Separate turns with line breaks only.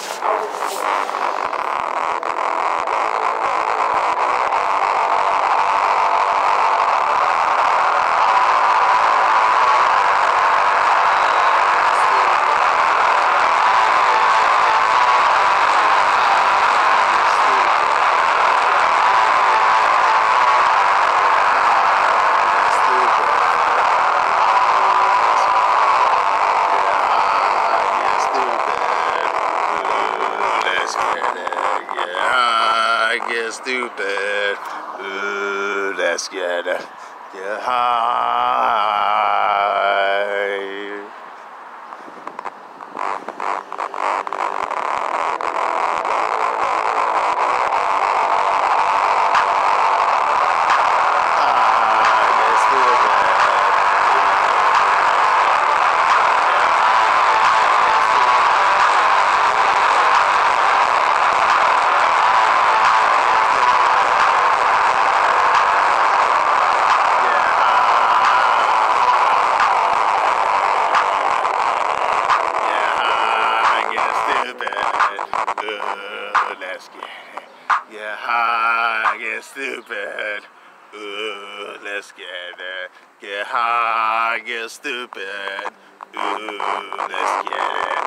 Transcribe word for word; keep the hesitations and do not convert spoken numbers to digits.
Get stupid. Ooh, let's get it. Get high. Let's get it. Get high, get stupid. Ooh, let's get it. Get high, get stupid. Ooh, let's get it.